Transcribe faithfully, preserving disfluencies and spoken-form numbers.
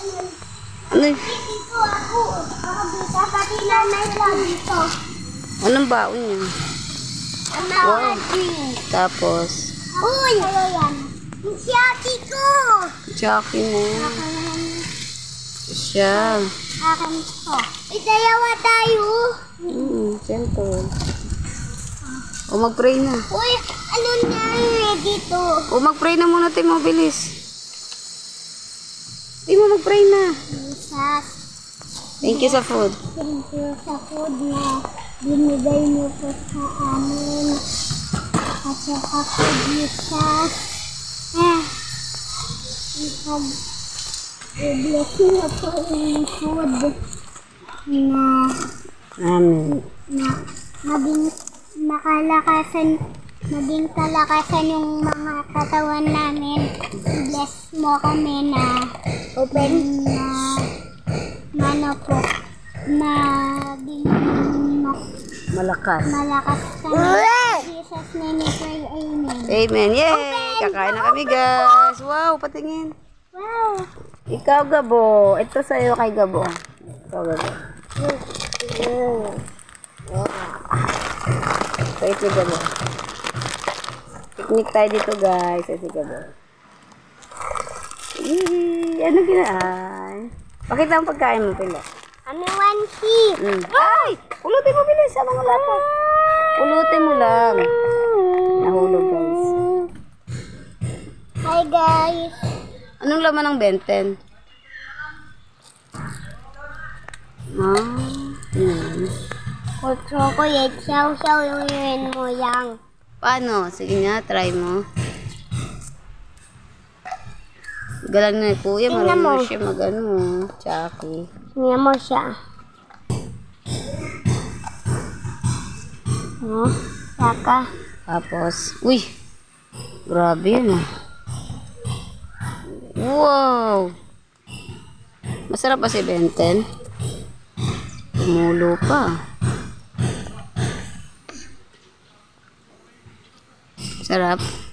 Ano yun? Dito ako. Nakabita pati nanay lang dito. Anong baon niya? Ang Wow. drink. Tapos, Uy! Ano yan? Yung siyati ko! Chucky mo. Akin, Siya. akin ko. May dalawa tayo. Hmm, siyempre. O mag-pray na. Uy! Ano na yun dito? O mag-pray na muna tayo, mabilis. Di mo mag-pray na. Jesus. Thank you sa food. Thank you sa food na binigay niyo po sa amin. At saka po, Jesus. Ah. I-bless niyo po yung food na Amen. na maging makalakasan maging kalakasan yung mga katawan namin. Bless mo kami na open na ano po maging ma- Malakas. malakas kami. Jesus name we pray, amen. Amen. Yay! Kakain na kami, guys. Wow, patingin. Wow. Ikaw, Gabo. Ito sa'yo kay Gabo. Ikaw, Gabo. Ito, ito, Gabo. Picnic tayo dito, guys. Ito, Gabo. Yee! Ano ginaan? Pakita ang pagkain mo, Pila. Ano one sheep? Mm. Ay! Pulutin mo, bilis. Sa mga lapat. Pulutin mo lang. Nahulog, guys. Hi guys. Anong laman ng benten? Ah, hmm. Kutso ko yung siyaw-siyaw yung mo yang. Paano? Sige nga, try mo. Galang na kuya, Tingnan marunong mo. siya mag-ano, Chucky. Tingnan mo siya. Oh, saka. Tapos, uy, grabe yun ah. Wow! Masarap ba si Benten? Tumulo pa. Sarap.